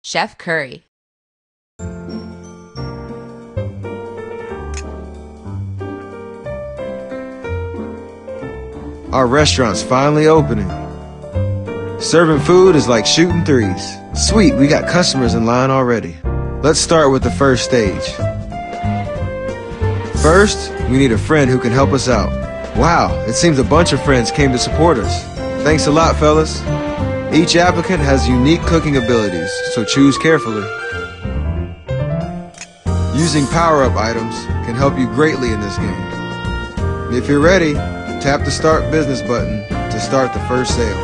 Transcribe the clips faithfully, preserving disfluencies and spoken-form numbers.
Chef Curry. Our restaurant's finally opening. Serving food is like shooting threes. Sweet, we got customers in line already. Let's start with the first stage. First, we need a friend who can help us out. Wow, it seems a bunch of friends came to support us. Thanks a lot, fellas. Each applicant has unique cooking abilities, so choose carefully. Using power-up items can help you greatly in this game. If you're ready, tap the Start Business button to start the first sale.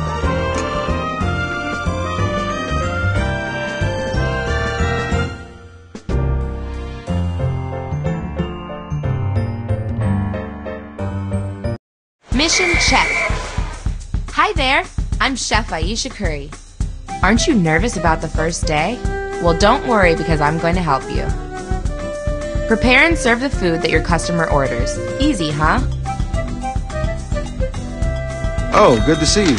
Mission check. Hi there, I'm Chef Aisha Curry. Aren't you nervous about the first day? Well, don't worry because I'm going to help you. Prepare and serve the food that your customer orders. Easy, huh? Oh, good to see you.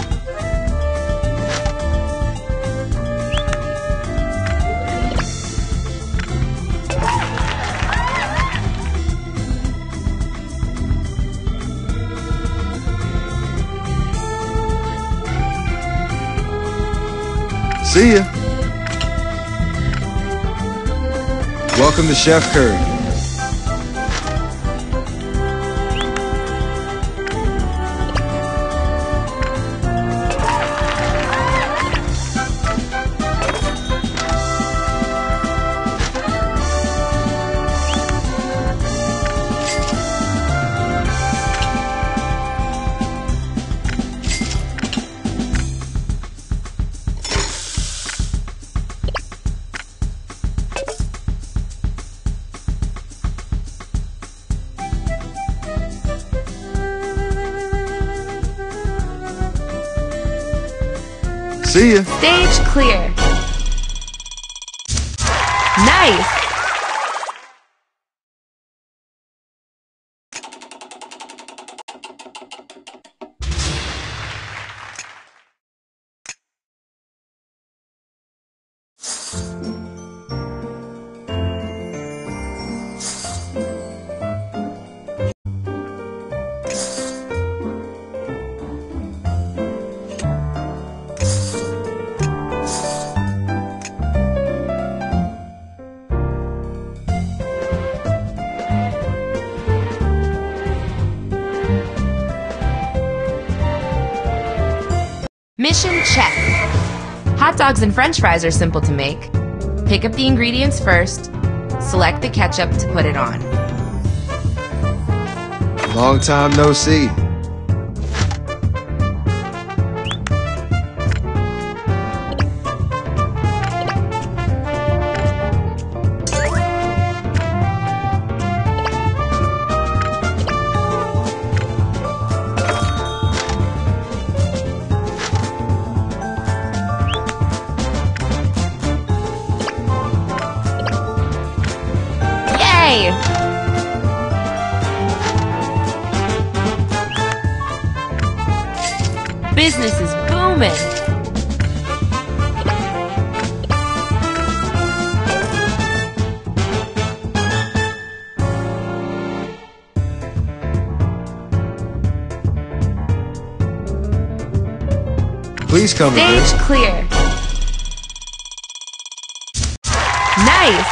See ya. Welcome to Chef Curry. See ya. Stage clear. Nice. Mission check. Hot dogs and french fries are simple to make. Pick up the ingredients first. Select the ketchup to put it on. Long time no see. Business is booming. Please come Stage again. clear. Nice.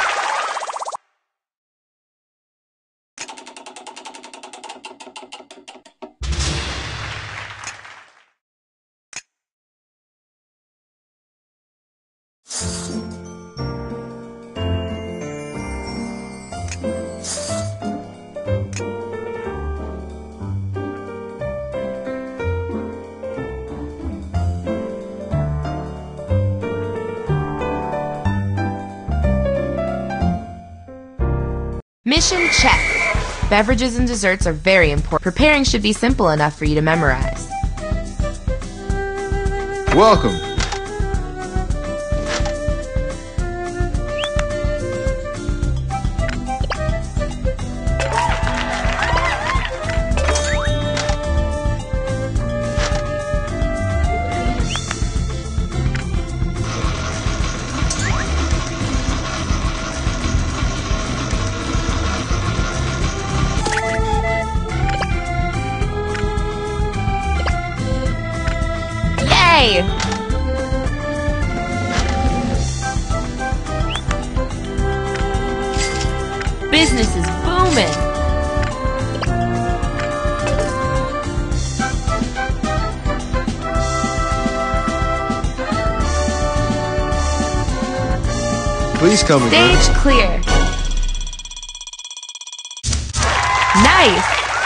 Mission check. Beverages and desserts are very important. Preparing should be simple enough for you to memorize. Welcome. Yay! Business is booming. Please come again. Stage clear. Nice.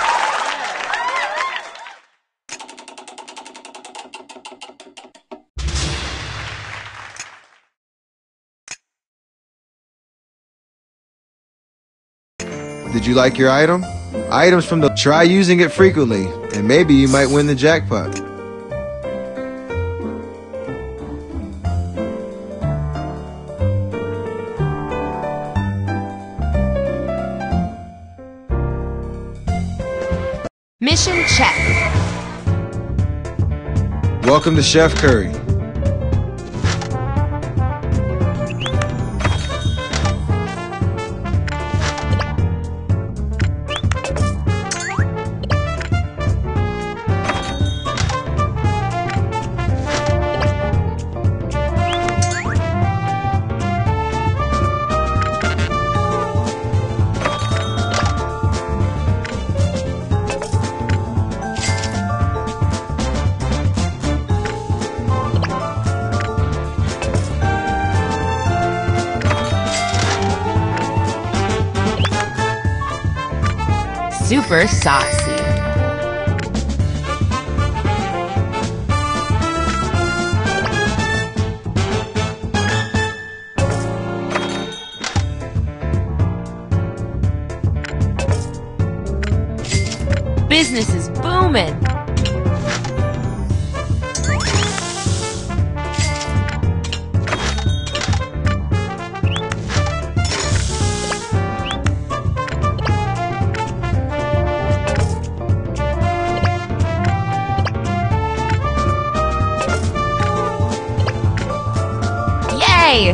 Did you like your item? Items from the... Try using it frequently, and maybe you might win the jackpot. Mission check. Welcome to Chef Curry. Super saucy. Business is booming. Yay!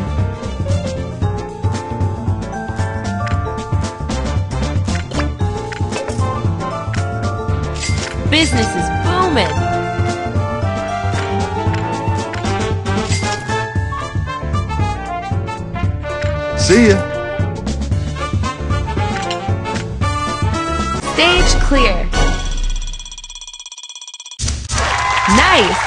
Business is booming. See ya. Stage clear. Nice.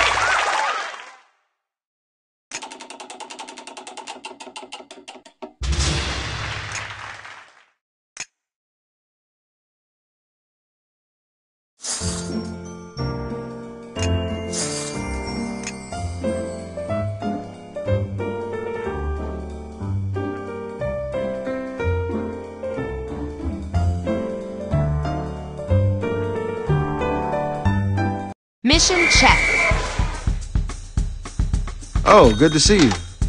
Mission check. Oh, good to see you.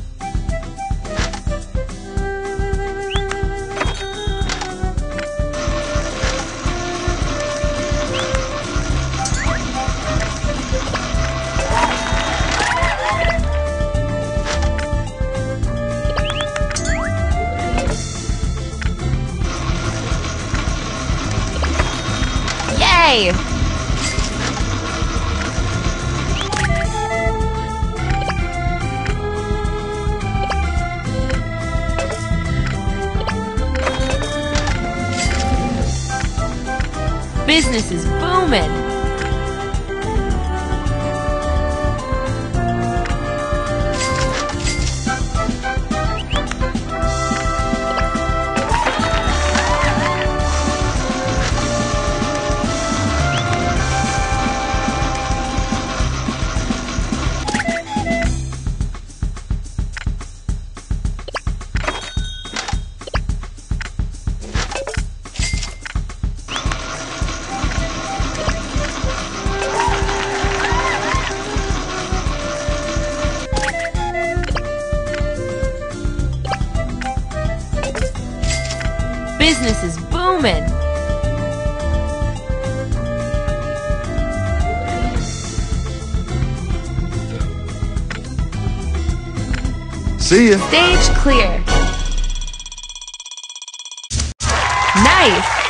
Yay! Business is booming. Business is booming. See ya. Stage clear. Nice.